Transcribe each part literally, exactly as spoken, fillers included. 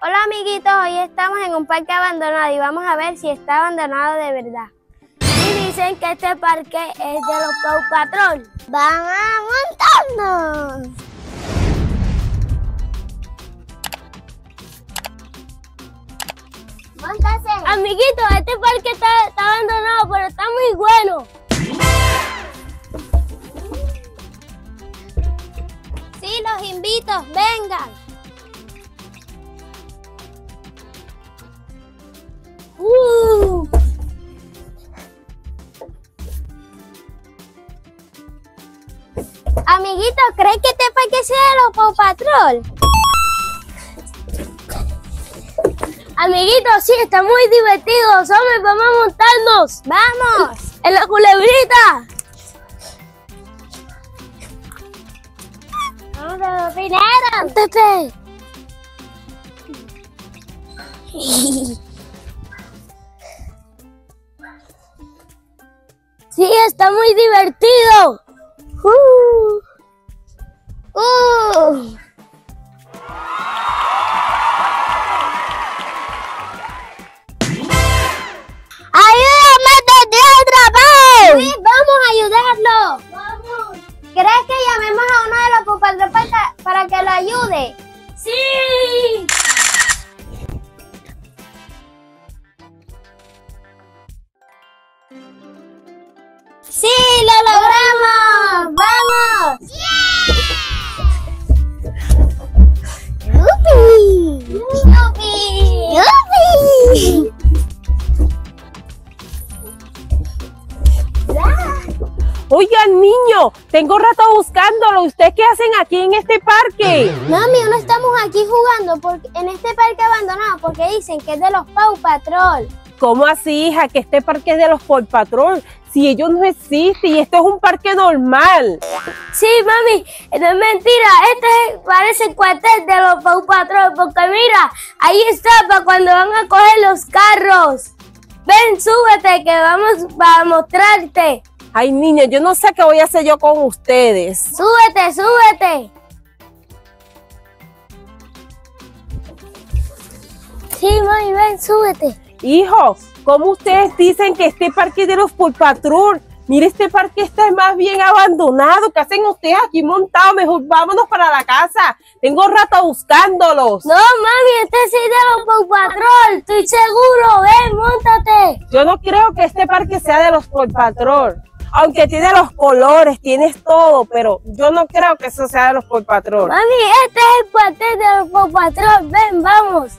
Hola amiguitos, hoy estamos en un parque abandonado y vamos a ver si está abandonado de verdad. Y dicen que este parque es de los Paw Patrol. ¡Van a montarnos! ¡Móntase! Amiguitos, este parque está, está abandonado, pero está muy bueno. Sí, los invito, vengan. Uh. Amiguitos, ¿creen que este parque sea de los Paw Patrol? Amiguitos, sí, está muy divertido. Hombres, vamos a montarnos. ¡Vamos! ¡En la culebrita! ¡Vamos a los primeros! ¡Montate! Sí, está muy divertido. Uh. Uh. ¡Ayúdame desde otra vez! Sí, vamos a ayudarlo. Vamos. ¿Crees que llamemos a uno de los Paw Patrol para, para que lo ayude? ¡Sí! ¡Sí, lo logramos! ¡Vamos! ¡Yeah! ¡Yupi! ¡Yupi! ¡Yupi! Oigan, niño, tengo rato buscándolo. ¿Ustedes qué hacen aquí en este parque? Mami, no estamos aquí jugando porque, en este parque abandonado porque dicen que es de los Paw Patrol. ¿Cómo así, hija? Que este parque es de los Paw Patrol. Si ellos no existen y esto es un parque normal. Sí, mami, no es mentira. Este parece el cuartel de los Paw Patrol porque mira, ahí está para cuando van a coger los carros. Ven, súbete que vamos a mostrarte. Ay, niña, yo no sé qué voy a hacer yo con ustedes. Súbete, súbete. Sí, mami, ven, súbete. Hijos, ¿cómo ustedes dicen que este parque es de los Paw Patrol? Mire, este parque está más bien abandonado. ¿Qué hacen ustedes aquí montados? Mejor vámonos para la casa. Tengo rato buscándolos. No, mami, este sí es de los Paw Patrol. Estoy seguro. Ven, móntate. Yo no creo que este parque sea de los Paw Patrol. Aunque tiene los colores, tienes todo, pero yo no creo que eso sea de los Paw Patrol. Mami, este es el cuartel de los Paw Patrol. Ven, vamos.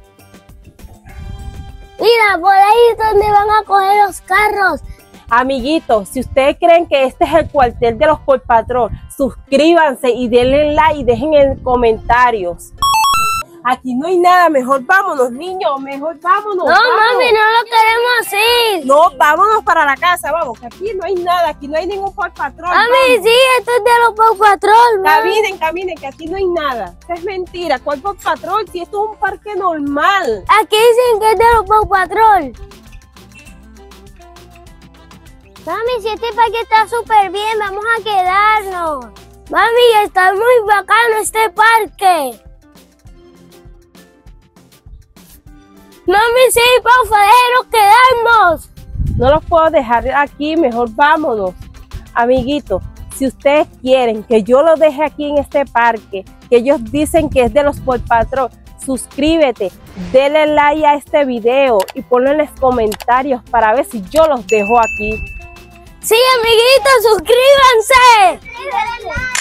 Mira, por ahí es donde van a coger los carros. Amiguitos, si ustedes creen que este es el cuartel de los Paw Patrol, suscríbanse y denle like y dejen en comentarios. Aquí no hay nada, mejor vámonos, niños, mejor vámonos. No, vámonos. mami, no lo queremos ir. No, vámonos para la casa, vamos, que aquí no hay nada, aquí no hay ningún Paw Patrol. Mami, vamos. sí, esto es de los Paw Patrol. Caminen, caminen, que aquí no hay nada. Esto es mentira, ¿cuál Paw Patrol? Si esto es un parque normal. Aquí dicen que es de los Paw Patrol. Mami, si este parque está súper bien, vamos a quedarnos. Mami, está muy bacano este parque. Mami, sí, por favor, déjenos quedarnos. No los puedo dejar aquí, mejor vámonos. Amiguitos, si ustedes quieren que yo los deje aquí en este parque, que ellos dicen que es de los Paw Patrol, suscríbete, denle like a este video y ponlo en los comentarios para ver si yo los dejo aquí. Sí, amiguitos, suscríbanse.